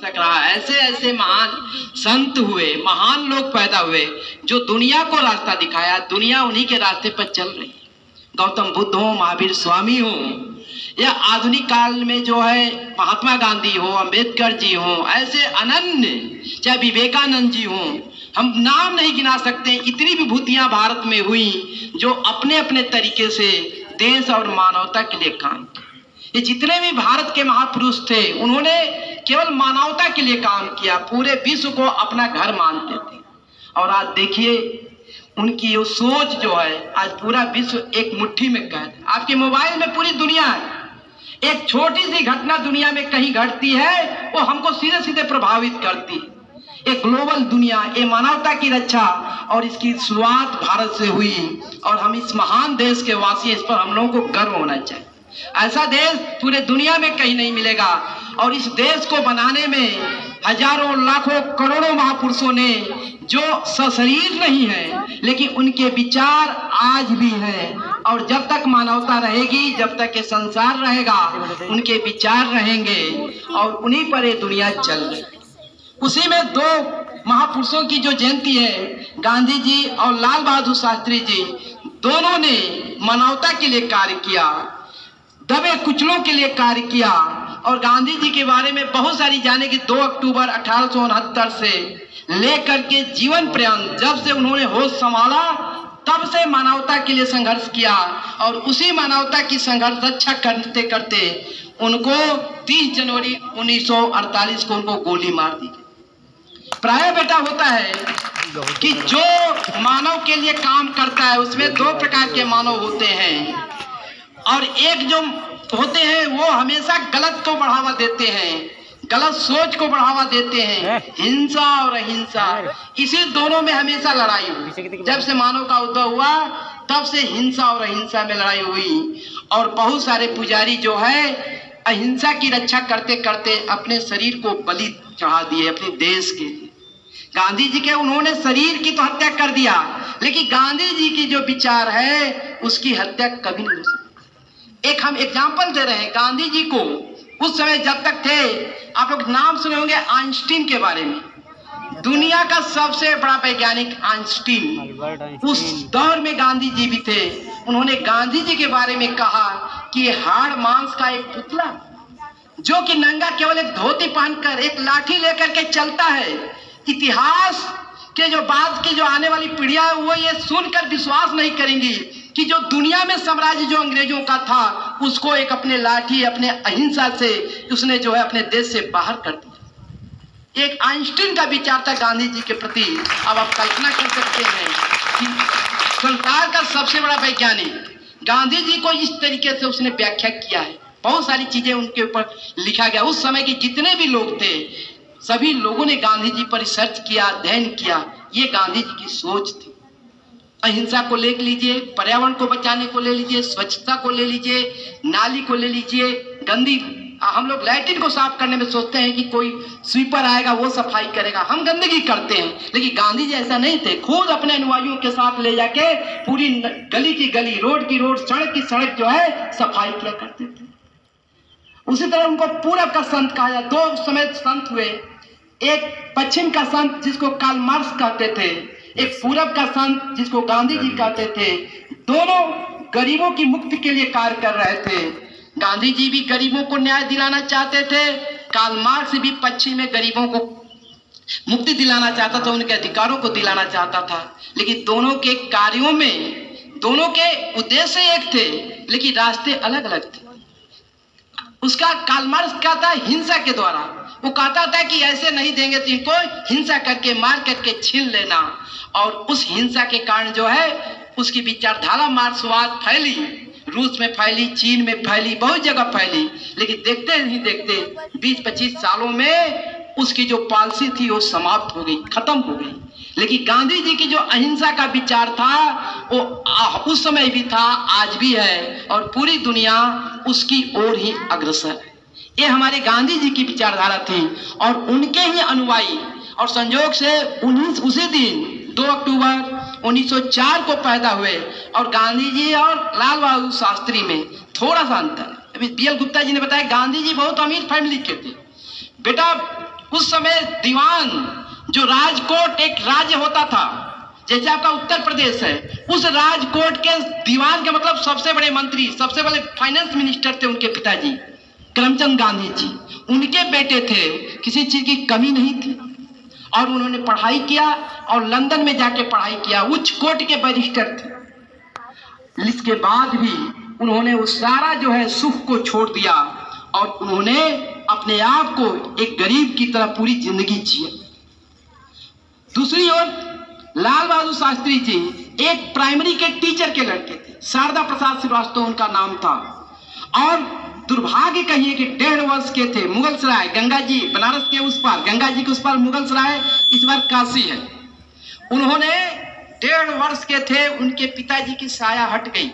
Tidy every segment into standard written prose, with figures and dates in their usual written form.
तक रहा। ऐसे ऐसे महान संत हुए, महान लोग पैदा हुए जो दुनिया को रास्ता दिखाया। दुनिया उन्हीं के रास्ते पर चल रही। गौतम बुद्ध हो, महावीर स्वामी हो, या आधुनिक काल में जो है महात्मा गांधी हो, अंबेडकर जी हो, ऐसे अनन्य, चाहे विवेकानंद जी हो, हम नाम नहीं गिना सकते। इतनी विभूतियां भारत में हुई जो अपने अपने तरीके से देश और मानवता के लिए काम किया। ये जितने भी भारत के महापुरुष थे उन्होंने केवल मानवता के लिए काम किया, पूरे विश्व को अपना घर मानते थे। और आज देखिए उनकी ये सोच जो है, आज पूरा विश्व एक मुट्ठी में कैद है। आपके मोबाइल में पूरी दुनिया है। एक छोटी सी घटना दुनिया में कहीं घटती है वो हमको सीधे सीधे प्रभावित करती है। एक ग्लोबल दुनिया, ये मानवता की रक्षा, और इसकी शुरुआत भारत से हुई। और हम इस महान देश के वासी, इस पर हम लोगों को गर्व होना चाहिए। ऐसा देश पूरे दुनिया में कहीं नहीं मिलेगा। और इस देश को बनाने में हजारों लाखों करोड़ों महापुरुषों ने, जो सशरीर नहीं है लेकिन उनके विचार आज भी हैं। और जब तक मानवता रहेगी, जब तक ये संसार रहेगा, उनके विचार रहेंगे और उन्हीं पर ये दुनिया चल रही। उसी में दो महापुरुषों की जो जयंती है, गांधी जी और लाल बहादुर शास्त्री जी, दोनों ने मानवता के लिए कार्य किया, दबे कुचलों के लिए कार्य किया। और गांधी जी के बारे में बहुत सारी जाने की 2 अक्टूबर 1869 से लेकर के जीवन पर्यंत, जब से उन्होंने होश संभाला तब से मानवता के लिए संघर्ष किया। और उसी मानवता की संघर्ष रक्षा करते करते उनको 30 जनवरी 1948 को उनको गोली मार दी। प्राय बेटा होता है कि जो मानव के लिए काम करता है उसमें 2 प्रकार के मानव होते हैं। और एक जो होते हैं वो हमेशा गलत को बढ़ावा देते हैं, गलत सोच को बढ़ावा देते हैं, हिंसा और अहिंसा, इसी दोनों में हमेशा लड़ाई हुई। जब से मानव का उद्भव हुआ तब से हिंसा और अहिंसा में लड़ाई हुई। और बहुत सारे पुजारी जो है अहिंसा की रक्षा करते करते अपने शरीर को बलि चढ़ा दिए अपने देश के लिए। गांधी जी के उन्होंने शरीर की तो हत्या कर दिया, लेकिन गांधी जी की जो विचार है उसकी हत्या कभी नहीं हो सकती। एक हम एग्जाम्पल दे रहे हैं गांधी जी को। उस समय जब तक थे, आप लोग नाम सुने होंगे आइंस्टीन के बारे में, दुनिया का सबसे बड़ा वैज्ञानिक आइंस्टीन। उस दौर में गांधी जी भी थे। उन्होंने गांधी जी के बारे में कहा कि हाड़ मांस का एक पुतला जो कि नंगा केवल एक धोती पहनकर एक लाठी लेकर के चलता है। इतिहास के जो बाद की जो आने वाली पीढ़ियां वो ये सुनकर विश्वास नहीं करेंगी कि जो दुनिया में साम्राज्य जो अंग्रेजों का था उसको एक अपने लाठी, अपने अहिंसा से उसने जो है अपने देश से बाहर कर दिया। एक आइंस्टीन का विचार था गांधी जी के प्रति। अब आप कल्पना कर सकते हैं कि संसार का सबसे बड़ा वैज्ञानिक गांधी जी को इस तरीके से उसने व्याख्या किया है। बहुत सारी चीजें उनके ऊपर लिखा गया। उस समय के जितने भी लोग थे सभी लोगों ने गांधी जी पर रिसर्च किया, अध्ययन किया। ये गांधी जी की सोच थी। अहिंसा को ले लीजिए, पर्यावरण को बचाने को ले लीजिए, स्वच्छता को ले लीजिए, नाली को ले लीजिए, गंदी, हम लोग लैट्रिन को साफ करने में सोचते हैं कि कोई स्वीपर आएगा वो सफाई करेगा, हम गंदगी करते हैं। लेकिन गांधी जी ऐसा नहीं थे। खुद अपने अनुयायियों के साथ ले जाके पूरी गली की गली, रोड की रोड, सड़क की सड़क जो है सफाई किया करते थे। उसी तरह उनको पूरब का संत कहा जाए। 2 समय संत हुए, एक पश्चिम का संत जिसको कार्ल मार्क्स कहते थे, एक पूरब का संत जिसको गांधी जी कहते थे। दोनों गरीबों की मुक्ति के लिए कार्य कर रहे थे। गांधी जी भी गरीबों को न्याय दिलाना चाहते थे, कार्ल मार्क्स भी पश्चिम में गरीबों को मुक्ति दिलाना चाहता था, उनके अधिकारों को दिलाना चाहता था। लेकिन दोनों के कार्यों में, दोनों के उद्देश्य एक थे लेकिन रास्ते अलग अलग थे। उसका कार्ल मार्क्स कहता है हिंसा के द्वारा, वो कहता था कि ऐसे नहीं देंगे तो इनको हिंसा करके, मार करके छीन लेना। और उस हिंसा के कारण जो है उसकी विचारधारा मार्क्सवाद फैली, रूस में फैली, चीन में फैली, बहुत जगह फैली। लेकिन देखते नहीं देखते 20-25 सालों में उसकी जो पॉलिसी थी वो समाप्त हो गई, खत्म हो गई। लेकिन गांधी जी की जो अहिंसा का विचार था वो उस समय भी था, आज भी है, और पूरी दुनिया उसकी ओर ही अग्रसर है। ये हमारे गांधी जी की विचारधारा थी और उनके ही अनुयायी। और संयोग से उसी दिन 2 अक्टूबर 1904 को पैदा हुए। और गांधी जी और लाल बहादुर शास्त्री में थोड़ा सा अंतर। अभी BL गुप्ता जी ने बताया गांधी जी बहुत अमीर फैमिली के थे। बेटा उस समय दीवान, जो राजकोट एक राज्य होता था, जैसे आपका उत्तर प्रदेश है, उस राजकोट के दीवान के मतलब सबसे बड़े मंत्री, सबसे बड़े फाइनेंस मिनिस्टर थे उनके पिताजी करमचंद गांधी जी। उनके बेटे थे, किसी चीज की कमी नहीं थी, और उन्होंने पढ़ाई किया और लंदन में जाके पढ़ाई किया, उच्च कोटि के बैरिस्टर थे। इसके बाद भी उन्होंने उस सारा जो है सुख को छोड़ दिया और उन्होंने अपने आप को एक गरीब की तरह पूरी जिंदगी जी। दूसरी ओर लाल बहादुर शास्त्री जी एक प्राइमरी के टीचर के लड़के थे, शारदा प्रसाद श्रीवास्तव उनका नाम था, और दुर्भाग्य कहिए कि 1.5 वर्ष के थे। मुगल सराय, गंगा जी बनारस के उस पार, गंगा जी के उस पार मुगल सराय, इस बार काशी है। उन्होंने 1.5 वर्ष के थे, उनके पिताजी की साया हट गई।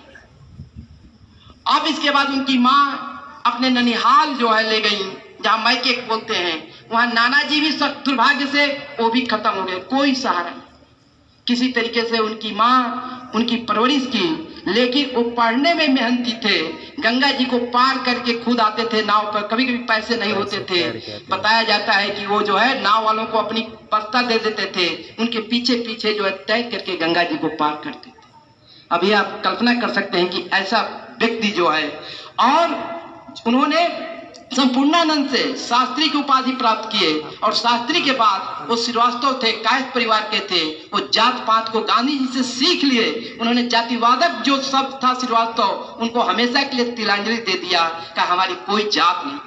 अब इसके बाद उनकी माँ अपने ननिहाल जो है ले गई, जहाँ मायके बोलते हैं, वहां नाना जी भी दुर्भाग्य से वो भी खत्म हो गए, कोई सहारा नहीं। किसी तरीके से उनकी माँ उनकी परवरिश की, लेकिन वो पढ़ने में मेहनती थे। गंगा जी को पार करके खुद आते थे नाव पर, कभी कभी पैसे नहीं होते थे। बताया जाता है कि वो जो है नाव वालों को अपनी बस्ता दे देते थे, उनके पीछे पीछे जो है तय करके गंगा जी को पार करते थे। अभी आप कल्पना कर सकते हैं कि ऐसा व्यक्ति जो है, और उन्होंने संपूर्णानंद से शास्त्री की उपाधि प्राप्त किए, और शास्त्री के बाद वो श्रीवास्तव थे, कायस्थ परिवार के थे। वो जात पात को गांधी जी से सीख लिए। उन्होंने जातिवादक जो शब्द था श्रीवास्तव, उनको हमेशा के लिए तिलांजलि दे दिया कि हमारी कोई जात नहीं।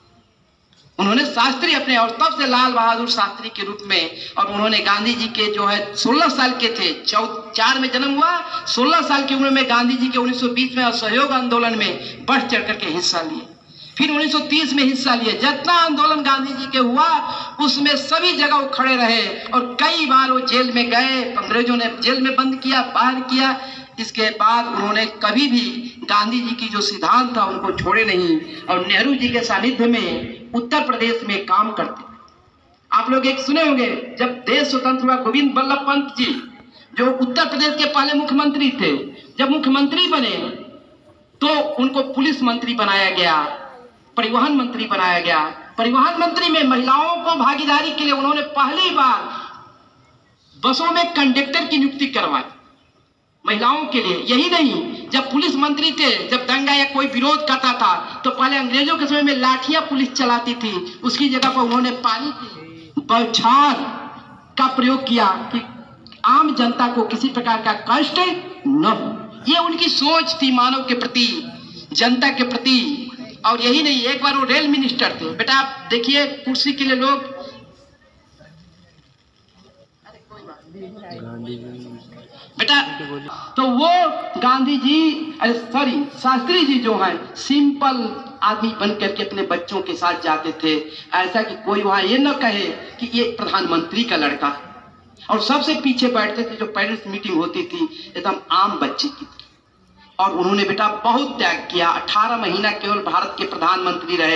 उन्होंने शास्त्री अपने, और तब से लाल बहादुर शास्त्री के रूप में, और उन्होंने गांधी जी के जो है 16 साल के थे, 4 में जन्म हुआ, 16 साल की उम्र में गांधी जी के 1920 में असहयोग आंदोलन में बढ़ चढ़ करके हिस्सा लिए। फिर 1930 में हिस्सा लिए। जितना आंदोलन गांधी जी के हुआ उसमें सभी जगह वो खड़े रहे, और कई बार वो जेल में गए, अंग्रेजों ने जेल में बंद किया, बाहर किया। इसके बाद उन्होंने कभी भी गांधी जी की जो सिद्धांत था उनको छोड़े नहीं, और नेहरू जी के सानिध्य में उत्तर प्रदेश में काम करते। आप लोग एक सुने होंगे, जब देश स्वतंत्र हुआ, गोविंद बल्लभ पंत जी जो उत्तर प्रदेश के पहले मुख्यमंत्री थे, जब मुख्यमंत्री बने तो उनको पुलिस मंत्री बनाया गया, परिवहन मंत्री बनाया गया। परिवहन मंत्री में महिलाओं को भागीदारी के लिए उन्होंने पहली बार बसों में कंडक्टर की नियुक्ति करवाई महिलाओं के लिए। यही नहीं, जब पुलिस मंत्री थे, जब दंगा या कोई विरोध करता था तो पहले अंग्रेजों के समय में लाठियां पुलिस चलाती थी, उसकी जगह पर उन्होंने पानी की बौछार का प्रयोग किया कि आम जनता को किसी प्रकार का कष्ट न हो। ये उनकी सोच थी मानव के प्रति, जनता के प्रति। और यही नहीं, एक बार वो रेल मिनिस्टर थे। बेटा आप देखिए, कुर्सी के लिए लोग, बेटा तो वो गांधी जी, सॉरी शास्त्री जी जो है सिंपल आदमी बन करके अपने बच्चों के साथ जाते थे, ऐसा कि कोई वहां ये न कहे कि ये प्रधानमंत्री का लड़का है। और सबसे पीछे बैठते थे, जो पेरेंट्स मीटिंग होती थी एकदम आम बच्चे की। और उन्होंने बेटा बहुत त्याग किया, 18 महीना केवल भारत के प्रधानमंत्री रहे।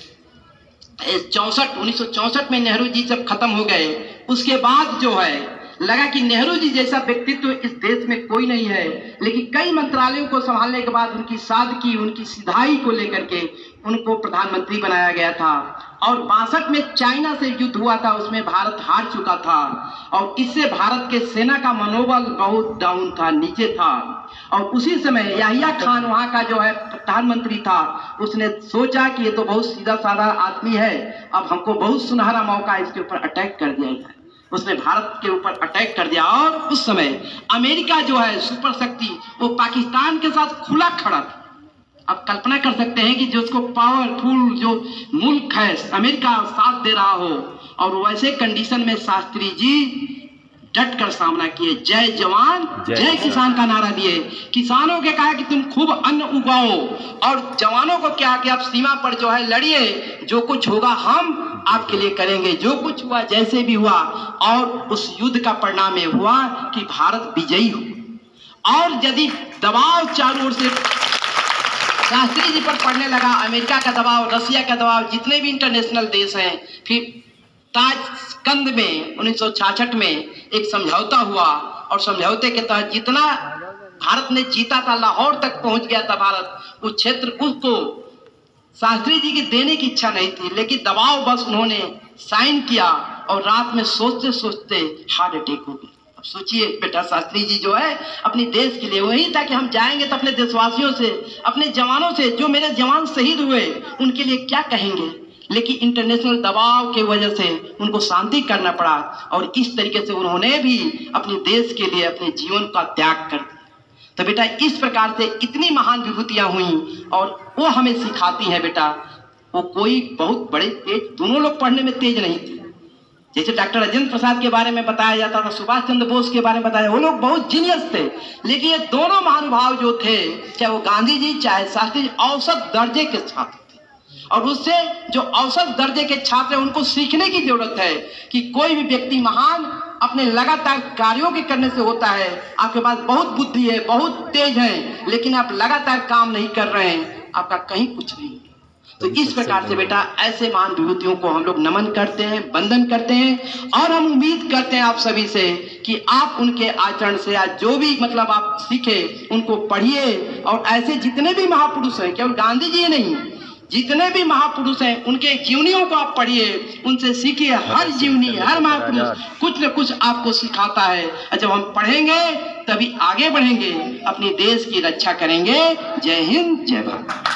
1964 में नेहरू जी जब खत्म हो गए, उसके बाद जो है लगा कि नेहरू जी जैसा व्यक्तित्व इस देश में कोई नहीं है। लेकिन कई मंत्रालयों को संभालने के बाद उनकी सादगी, उनकी सिधाई को लेकर के उनको प्रधानमंत्री बनाया गया था। और 62 में चाइना से युद्ध हुआ था, उसमें भारत हार चुका था, और इससे भारत के सेना का मनोबल बहुत डाउन था, नीचे था। और उसी समय याहिया खान वहां का जो है प्रधानमंत्री था, उसने सोचा कि ये तो बहुत सीधा साधा आदमी है, अब हमको बहुत सुनहरा मौका इसके ऊपर अटैक कर दिया जाए। उसने भारत के ऊपर अटैक कर दिया, और उस समय अमेरिका जो है सुपर शक्ति, वो पाकिस्तान के साथ खुला खड़ा था। अब कल्पना कर सकते हैं कि जो उसको पावरफुल जो मुल्क है अमेरिका साथ दे रहा हो, और वैसे कंडीशन में शास्त्री जी डट कर सामना किए, जय जवान जय किसान का नारा दिए। किसानों के कहा कि तुम खूब अन्न उगाओ, और जवानों को क्या कि आप सीमा पर जो है लड़िए, जो कुछ होगा हम आपके लिए करेंगे। जो कुछ हुआ जैसे भी हुआ, और उस युद्ध का परिणाम ये हुआ कि भारत विजयी हो। और यदि दबाव चारों ओर से शास्त्री जी पर पड़ने लगा, अमेरिका का दबाव, रसिया का दबाव, जितने भी इंटरनेशनल देश हैं, फिर ताशकंद में 1966 में एक समझौता हुआ, और समझौते के तहत जितना भारत ने जीता था, लाहौर तक पहुंच गया था भारत, उस क्षेत्र उसको शास्त्री जी की देने की इच्छा नहीं थी, लेकिन दबाव बस उन्होंने साइन किया और रात में सोचते सोचते हार्ट अटैक हो गया। अब सोचिए बेटा, शास्त्री जी जो है अपने देश के लिए वही था कि हम जाएंगे तो अपने देशवासियों से, अपने जवानों से, जो मेरे जवान शहीद हुए उनके लिए क्या कहेंगे, लेकिन इंटरनेशनल दबाव की वजह से उनको शांति करना पड़ा और इस तरीके से उन्होंने भी अपने देश के लिए अपने जीवन का त्याग कर दिया। तो बेटा इस प्रकार से इतनी महान विभूतियां हुई और वो हमें सिखाती हैं बेटा, वो कोई बहुत बड़े तेज, दोनों लोग पढ़ने में तेज नहीं थे। जैसे डॉक्टर राजेंद्र प्रसाद के बारे में बताया जाता था, सुभाष चंद्र बोस के बारे में बताया, वो लोग बहुत जीनियस थे, लेकिन ये दोनों महानुभाव जो थे, चाहे वो गांधी जी चाहे शास्त्री जी, औसत दर्जे के छात्र थे। और उससे जो औसत दर्जे के छात्र हैं उनको सीखने की जरूरत है कि कोई भी व्यक्ति महान अपने लगातार कार्यों के करने से होता है। आपके पास बहुत बुद्धि है, बहुत तेज है, लेकिन आप लगातार काम नहीं कर रहे हैं, आपका कहीं कुछ नहीं। तो इस प्रकार से बेटा ऐसे महान विभूतियों को हम लोग नमन करते हैं, वंदन करते हैं और हम उम्मीद करते हैं आप सभी से कि आप उनके आचरण से आज जो भी मतलब आप सीखे उनको पढ़िए और ऐसे जितने भी महापुरुष हैं, केवल गांधी जी नहीं, जितने भी महापुरुष हैं उनके जीवनियों को आप पढ़िए, उनसे सीखिए। हर जीवनी, हर महापुरुष कुछ न कुछ आपको सिखाता है और जब हम पढ़ेंगे तभी आगे बढ़ेंगे, अपने देश की रक्षा करेंगे। जय हिंद, जय भारत।